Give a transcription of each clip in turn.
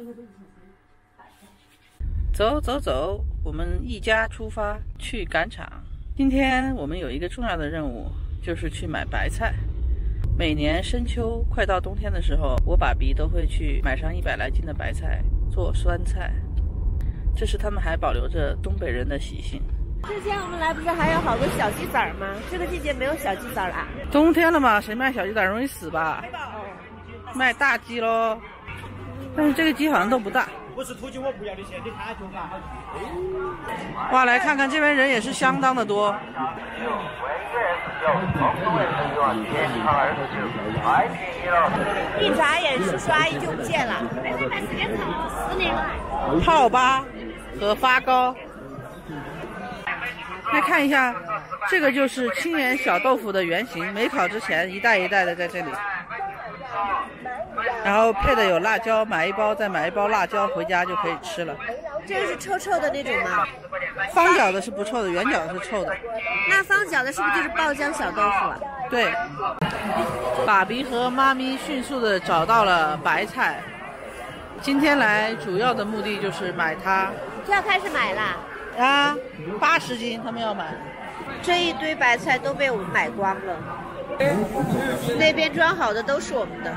走走走，我们一家出发去赶场。今天我们有一个重要的任务，就是去买白菜。每年深秋快到冬天的时候，我爸比都会去买上100来斤的白菜做酸菜，这是他们还保留着东北人的习性。 之前我们来不是还有好多小鸡仔吗？这个季节没有小鸡仔了。 冬天了嘛，谁卖小鸡仔容易死吧？卖大鸡咯，但是这个鸡好像都不大。 不是土鸡我不要的钱，你看就拿好。 哇，来看看这边人也是相当的多。 一眨眼，叔叔阿姨就不见了。 泡粑和发糕。来看一下，这个就是清源小豆腐的原型，没烤之前一袋一袋的在这里。然后配的有辣椒，买一包再买一包辣椒回家就可以吃了。 这个是臭臭的那种吗？ 方角的是不臭的，圆角的是臭的。 那方角的是不是就是爆浆小豆腐啊？ 对。爸比和妈咪迅速的找到了白菜，今天来主要的目的就是买它。 就要开始买啦？ 啊，80斤他们要买。 这一堆白菜都被我们买光了，那边装好的都是我们的。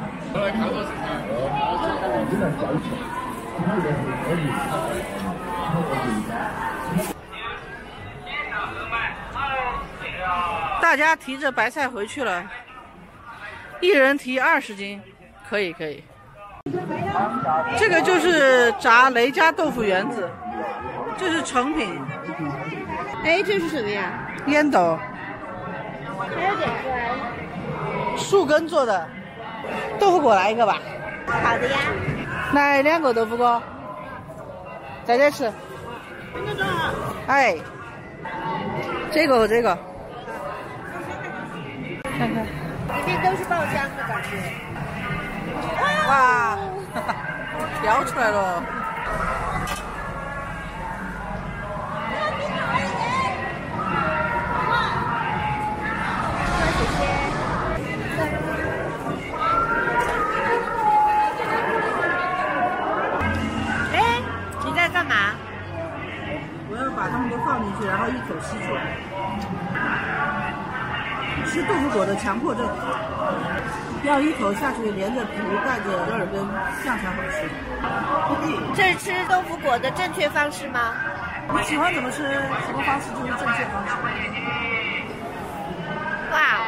大家提着白菜回去了，一人提20斤，可以可以。这个就是炸雷家豆腐圆子，这是成品。 哎，这是什么呀？ 烟斗。 还有点酸。 树根做的。豆腐果来一个吧。 好的呀。 来2个豆腐果。在这吃。哎，这个和这个。看看。 里面都是爆浆的感觉。 哇，飘出来了。 哎，你在干嘛？ 我要把它们都放进去，然后一口吸出来。吃豆腐果的强迫症，要一口下去，连着皮带着耳根，这样才好吃。 这是吃豆腐果的正确方式吗？ 你喜欢怎么吃，什么方式就是正确方式。 哇！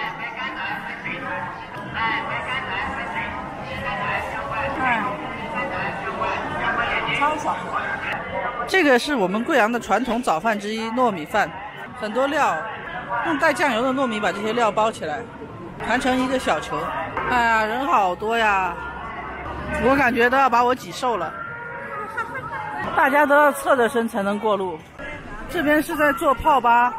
超爽！这个是我们贵阳的传统早饭之一，糯米饭，很多料。用带酱油的糯米把这些料包起来，盘成一个小球。哎呀，人好多呀！我感觉都要把我挤瘦了。大家都要侧着身才能过路。这边是在做泡粑。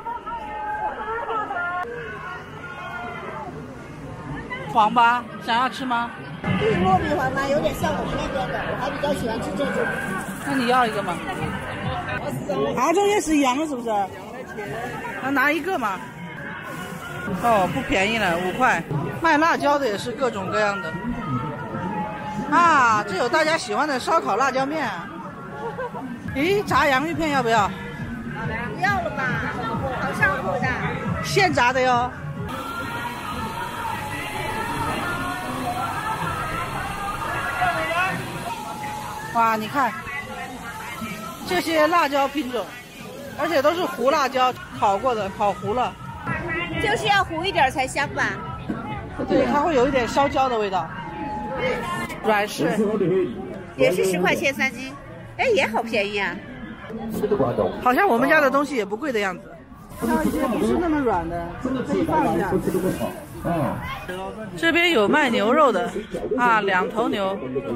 黄粑，想要吃吗？ 这是糯米黄粑，有点像我们那边的，我还比较喜欢吃这种。 那你要一个吗？啊，这也是一样的，是不是？那拿一个嘛。哦，不便宜了，5块。卖辣椒的也是各种各样的。啊，这有大家喜欢的烧烤辣椒面啊。咦，炸洋芋片要不要？ 不要了吧，好上火的。 现炸的哟。哇，你看这些辣椒品种，而且都是糊辣椒，烤过的，烤糊了。 就是要糊一点才香吧？ 对，它会有一点烧焦的味道。软柿也是10块钱3斤，哎，也好便宜啊！ 好像我们家的东西也不贵的样子。挑一些不是那么软的，可以放一下。这边有卖牛肉的啊，2头牛。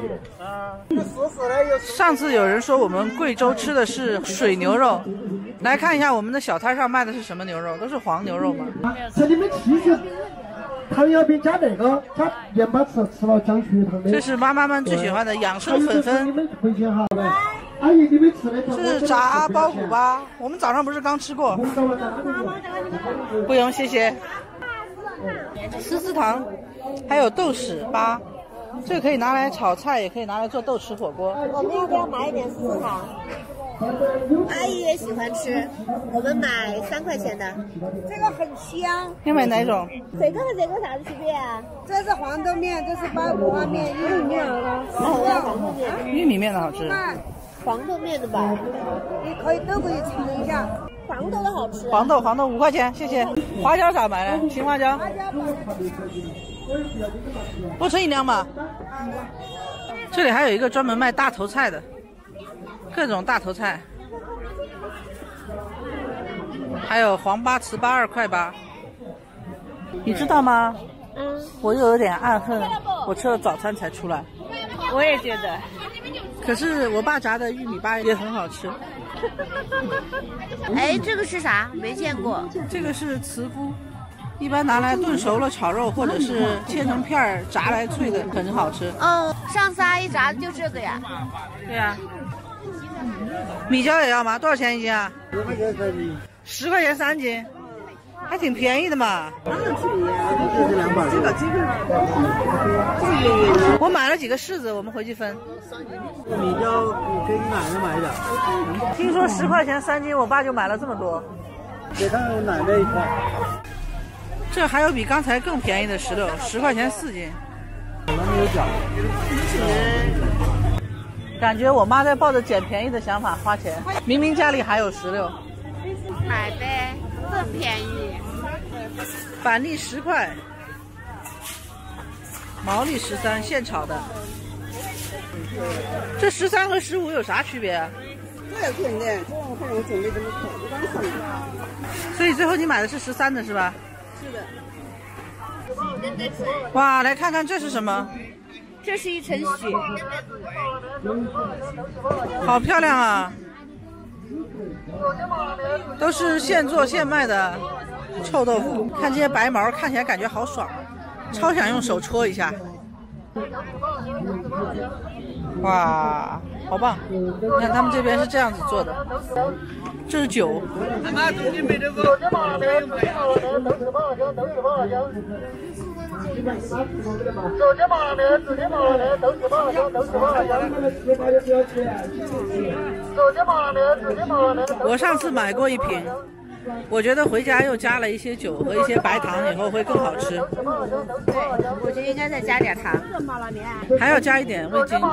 上次有人说我们贵州吃的是水牛肉，来看一下我们的小摊上卖的是什么牛肉，都是黄牛肉吗？ 这里面其实糖要比加那个加盐巴吃了降血糖的。 这是妈妈们最喜欢的养生粉粉。 你们回去哈。阿姨，你们吃的是炸包谷粑，我们早上不是刚吃过？不用，谢谢。丝丝糖，还有豆豉粑， 这个可以拿来炒菜，也可以拿来做豆豉火锅。 我们要不要买一点四糖？阿姨也喜欢吃，我们买3块钱的。 这个很香。 要买哪种？ 这个和这个啥子区别啊？ 这是黄豆面，这是八谷花面、玉米面。 我要黄豆面。 玉米面的好吃。 黄豆面的吧？ 你都可以尝一下。 黄豆的好吃。 黄豆5块钱，谢谢。花椒咋买呢？青花椒。多盛1两吧。这里还有一个专门卖大头菜的，各种大头菜，还有黄粑糍粑2块8。你知道吗？我又有点暗恨，我吃了早餐才出来。 我也觉得。 可是我爸炸的玉米粑也很好吃。 哎，这个是啥？没见过。 这个是茨菇，一般拿来炖熟了炒肉，或者是切成片儿炸来脆的，很好吃。 哦，上次阿姨炸的就这个呀。 对呀。米椒也要吗？多少钱1斤啊？10块钱3斤。10块钱3斤，还挺便宜的嘛。我买了几个柿子，我们回去分。 米椒可以奶奶买的。 听说10块钱3斤，我爸就买了这么多。 给他奶奶1块。 这还有比刚才更便宜的石榴，10块钱4斤。 我们没有讲。 感觉我妈在抱着捡便宜的想法花钱，明明家里还有石榴。 买呗，这么便宜。 板栗10块，毛栗13，现炒的。这13和15有啥区别啊？ 这有甜的，这我看我准备这么可，我刚上的。 所以最后你买的是13的是吧？ 是的。 哇，来看看这是什么？ 这是一层雪， 好漂亮啊！都是现做现卖的臭豆腐，看这些白毛，看起来感觉好爽，超想用手戳一下。哇，好棒！你看他们这边是这样子做的，这是酒。我上次买过1瓶，我觉得回家又加了一些酒和一些白糖，以后会更好吃。 对，我觉得应该再加点糖， 还要加一点味精。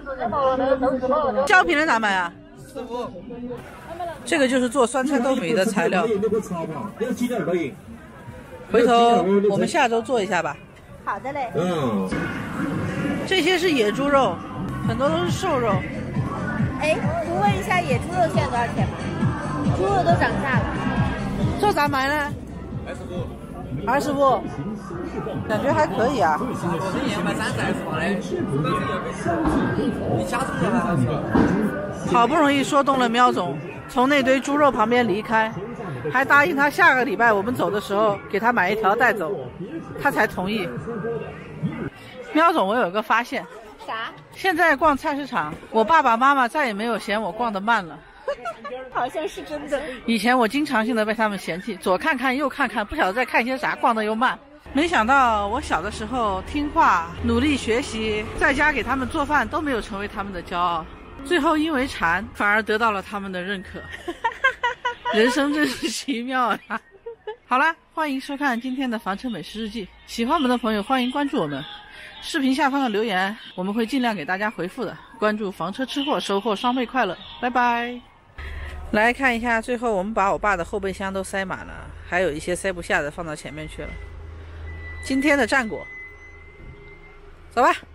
胶瓶的咋买啊？15。这个就是做酸菜豆腐的材料。回头我们下周做一下吧。 好的嘞。 这些是野猪肉，很多都是瘦肉。 哎，我问一下，野猪肉现在多少钱吗？猪肉都涨价了。 这咋买呢？25，感觉还可以啊。好不容易说动了喵总，从那堆猪肉旁边离开，还答应他下个礼拜我们走的时候给他买1条带走，他才同意。喵总，我有一个发现。 啥？ 现在逛菜市场，我爸爸妈妈再也没有嫌我逛得慢了。 好像是真的。 以前我经常性的被他们嫌弃，左看看右看看，不晓得在看些啥，逛得又慢。没想到我小的时候听话、努力学习，在家给他们做饭都没有成为他们的骄傲，最后因为馋反而得到了他们的认可。人生真是奇妙呀！好啦，欢迎收看今天的房车美食日记。喜欢我们的朋友欢迎关注我们，视频下方的留言我们会尽量给大家回复的。关注房车吃货，收获双倍快乐，拜拜。来看一下，最后我们把我爸的后备箱都塞满了，还有一些塞不下的放到前面去了。今天的战果，走吧。